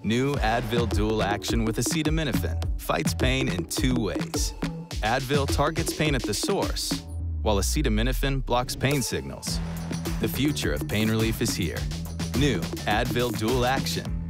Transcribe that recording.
New Advil Dual Action with acetaminophen fights pain in 2 ways. Advil targets pain at the source, while acetaminophen blocks pain signals. The future of pain relief is here. New Advil Dual Action.